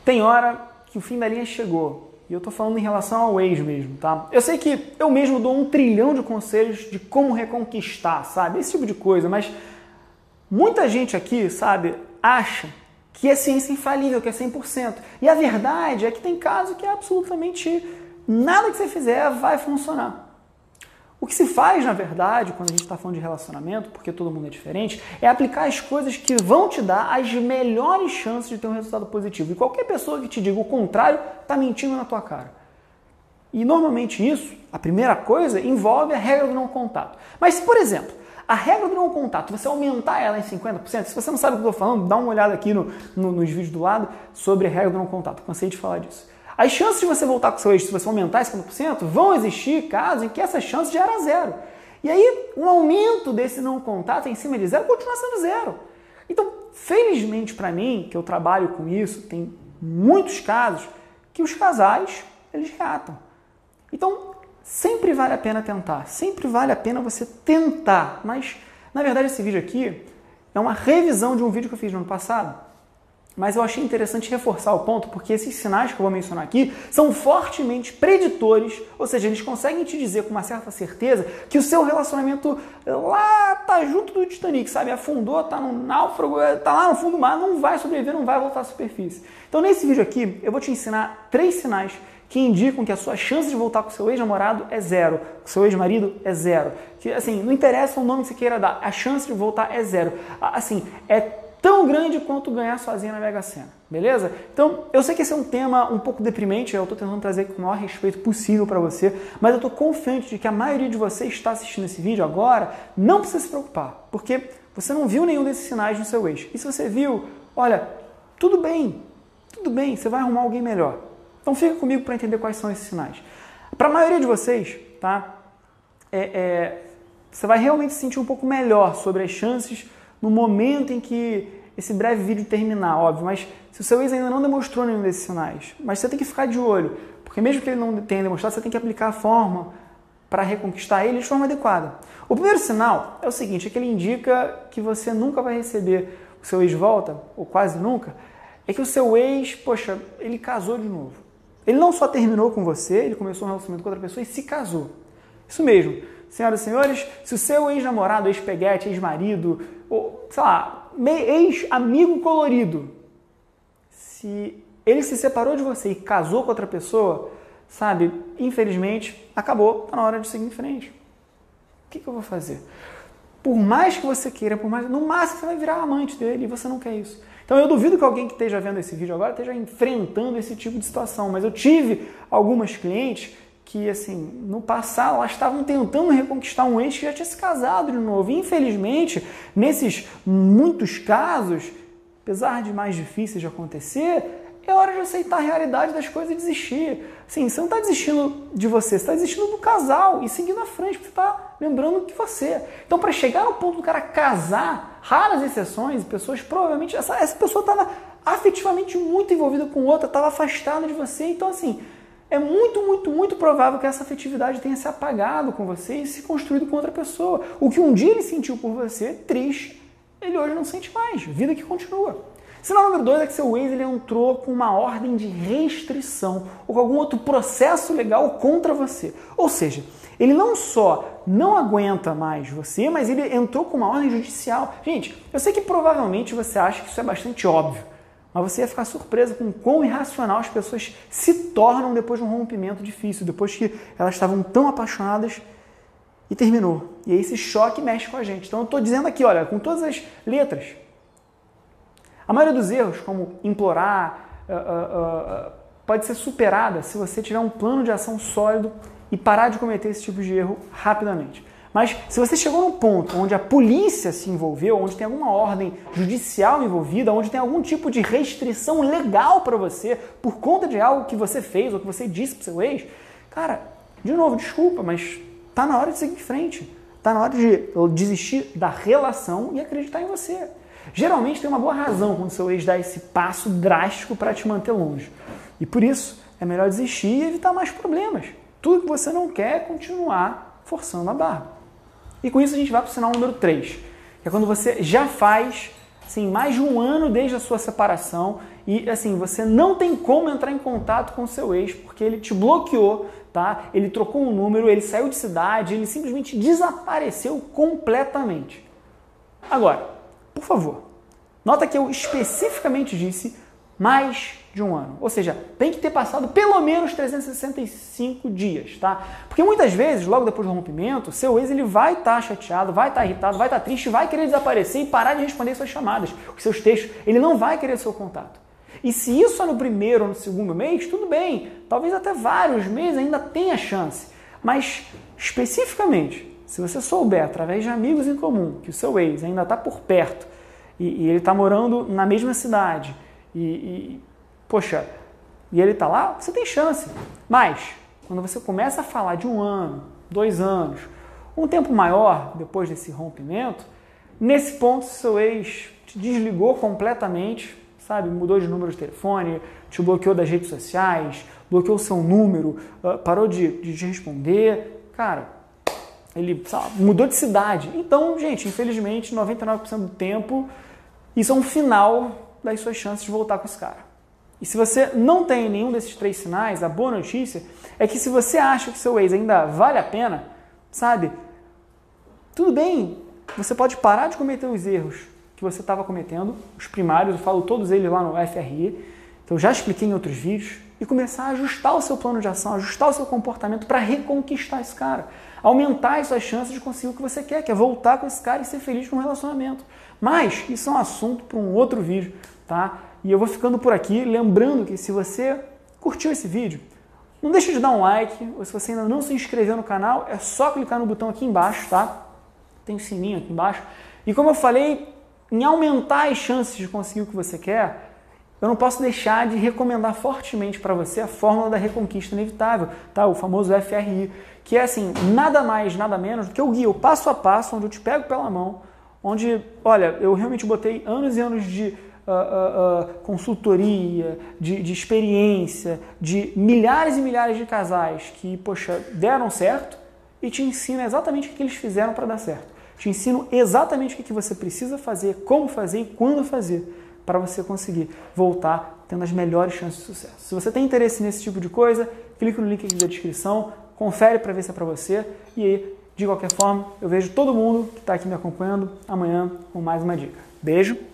tem hora que o fim da linha chegou. E eu tô falando em relação ao ex mesmo, tá? Eu sei que eu mesmo dou 1 trilhão de conselhos de como reconquistar, sabe? Esse tipo de coisa, mas muita gente aqui, sabe, acha que é ciência infalível, que é 100%. E a verdade é que tem casos que absolutamente nada que você fizer vai funcionar. O que se faz, na verdade, quando a gente está falando de relacionamento, porque todo mundo é diferente, é aplicar as coisas que vão te dar as melhores chances de ter um resultado positivo. E qualquer pessoa que te diga o contrário está mentindo na tua cara. E normalmente isso, a primeira coisa, envolve a regra do não contato. Mas se, por exemplo, a regra do não contato, você aumentar ela em 50%, se você não sabe o que eu estou falando, dá uma olhada aqui nos vídeos do lado sobre a regra do não contato. Cansei de falar disso. As chances de você voltar com o seu ex, se você aumentar em 50%, vão existir casos em que essa chance já era zero. E aí, um aumento desse não contato em cima de zero continua sendo zero. Então, felizmente para mim, que eu trabalho com isso, tem muitos casos que os casais, eles reatam. Então, sempre vale a pena tentar, sempre vale a pena você tentar. Mas, na verdade, esse vídeo aqui é uma revisão de um vídeo que eu fiz no ano passado. Mas eu achei interessante reforçar o ponto, porque esses sinais que eu vou mencionar aqui são fortemente preditores, ou seja, eles conseguem te dizer com uma certa certeza que o seu relacionamento lá tá junto do Titanic, sabe? Afundou, tá no náufrago, tá lá no fundo do mar, não vai sobreviver, não vai voltar à superfície. Então nesse vídeo aqui eu vou te ensinar 3 sinais que indicam que a sua chance de voltar com o seu ex-namorado é zero, com o seu ex-marido é zero. Que, assim, não interessa o nome que você queira dar, a chance de voltar é zero. Assim, é tão grande quanto ganhar sozinho na Mega Sena, beleza? Então, eu sei que esse é um tema um pouco deprimente, eu estou tentando trazer com o maior respeito possível para você, mas eu estou confiante de que a maioria de vocês que está assistindo esse vídeo agora não precisa se preocupar, porque você não viu nenhum desses sinais no seu ex. E se você viu, olha, tudo bem, você vai arrumar alguém melhor. Então fica comigo para entender quais são esses sinais. Para a maioria de vocês, tá? Você vai realmente se sentir um pouco melhor sobre as chances no momento em que esse breve vídeo terminar, óbvio, mas se o seu ex ainda não demonstrou nenhum desses sinais, mas você tem que ficar de olho, porque mesmo que ele não tenha demonstrado, você tem que aplicar a forma para reconquistar ele de forma adequada. O primeiro sinal é o seguinte, é que ele indica que você nunca vai receber o seu ex de volta, ou quase nunca, é que o seu ex, poxa, ele casou de novo. Ele não só terminou com você, ele começou um relacionamento com outra pessoa e se casou. Isso mesmo. Senhoras e senhores, se o seu ex-namorado, ex-peguete, ex-marido, ou, sei lá, ex-amigo colorido, se ele se separou de você e casou com outra pessoa, sabe, infelizmente, acabou, tá na hora de seguir em frente. O que eu vou fazer? Por mais que você queira, no máximo você vai virar amante dele e você não quer isso. Então eu duvido que alguém que esteja vendo esse vídeo agora esteja enfrentando esse tipo de situação, mas eu tive algumas clientes que, assim, no passado elas estavam tentando reconquistar um ex que já tinha se casado de novo. E, infelizmente, nesses muitos casos, apesar de mais difíceis de acontecer, é hora de aceitar a realidade das coisas e desistir. Assim, você não está desistindo de você está desistindo do casal e seguindo à frente, porque você está lembrando que você. Então, para chegar ao ponto do cara casar, raras exceções, pessoas provavelmente... Essa pessoa estava afetivamente muito envolvida com outra, estava afastada de você. Então, assim... é muito provável que essa afetividade tenha se apagado com você e se construído com outra pessoa. O que um dia ele sentiu por você, triste, ele hoje não sente mais. Vida que continua. Sinal número 2 é que seu ex ele entrou com uma ordem de restrição ou com algum outro processo legal contra você. Ou seja, ele não só não aguenta mais você, mas ele entrou com uma ordem judicial. Gente, eu sei que provavelmente você acha que isso é bastante óbvio. Mas você ia ficar surpresa com quão irracional as pessoas se tornam depois de um rompimento difícil, depois que elas estavam tão apaixonadas e terminou. E aí esse choque mexe com a gente. Então eu estou dizendo aqui, olha, com todas as letras. A maioria dos erros, como implorar, pode ser superada se você tiver um plano de ação sólido e parar de cometer esse tipo de erro rapidamente. Mas se você chegou num ponto onde a polícia se envolveu, onde tem alguma ordem judicial envolvida, onde tem algum tipo de restrição legal para você por conta de algo que você fez ou que você disse para seu ex, cara, de novo, desculpa, mas tá na hora de seguir em frente. Tá na hora de desistir da relação e acreditar em você. Geralmente tem uma boa razão quando seu ex dá esse passo drástico para te manter longe. E por isso é melhor desistir e evitar mais problemas. Tudo que você não quer é continuar forçando a barra. E com isso a gente vai para o sinal número 3, que é quando você já faz sim, mais de 1 ano desde a sua separação e assim, você não tem como entrar em contato com o seu ex porque ele te bloqueou, tá? Ele trocou um número, ele saiu de cidade, ele simplesmente desapareceu completamente. Agora, por favor, nota que eu especificamente disse mais de 1 ano. Ou seja, tem que ter passado pelo menos 365 dias, tá? Porque muitas vezes, logo depois do rompimento, seu ex ele vai estar chateado, vai estar irritado, vai estar triste, vai querer desaparecer e parar de responder suas chamadas, os seus textos. Ele não vai querer seu contato. E se isso é no primeiro ou no segundo mês, tudo bem. Talvez até vários meses ainda tenha chance. Mas, especificamente, se você souber, através de amigos em comum, que o seu ex ainda está por perto e ele está morando na mesma cidade poxa, e ele está lá, você tem chance. Mas, quando você começa a falar de 1 ano, 2 anos, um tempo maior depois desse rompimento, nesse ponto seu ex te desligou completamente, sabe? Mudou de número de telefone, te bloqueou das redes sociais, bloqueou o seu número, parou de te responder. Cara, ele mudou de cidade. Então, gente, infelizmente, 99% do tempo, isso é um final das suas chances de voltar com esse cara. E se você não tem nenhum desses 3 sinais, a boa notícia é que se você acha que seu ex ainda vale a pena, sabe? Tudo bem, você pode parar de cometer os erros que você estava cometendo, os primários, eu falo todos eles lá no FRI, que eu já expliquei em outros vídeos, e começar a ajustar o seu plano de ação, ajustar o seu comportamento para reconquistar esse cara. Aumentar as suas chances de conseguir o que você quer, que é voltar com esse cara e ser feliz com um relacionamento. Mas isso é um assunto para um outro vídeo, tá? E eu vou ficando por aqui, lembrando que se você curtiu esse vídeo, não deixa de dar um like, ou se você ainda não se inscreveu no canal, é só clicar no botão aqui embaixo, tá? Tem um sininho aqui embaixo. E como eu falei, em aumentar as chances de conseguir o que você quer, eu não posso deixar de recomendar fortemente para você a fórmula da reconquista inevitável, tá? O famoso FRI, que é assim, nada mais, nada menos do que o guia, o passo a passo, onde eu te pego pela mão, onde, olha, eu realmente botei anos e anos de consultoria, de experiência, de milhares e milhares de casais que, poxa, deram certo e te ensina exatamente o que eles fizeram para dar certo. Te ensino exatamente o que você precisa fazer, como fazer e quando fazer para você conseguir voltar tendo as melhores chances de sucesso. Se você tem interesse nesse tipo de coisa, clique no link aqui da descrição, confere para ver se é para você e aí, de qualquer forma, eu vejo todo mundo que está aqui me acompanhando amanhã com mais uma dica. Beijo!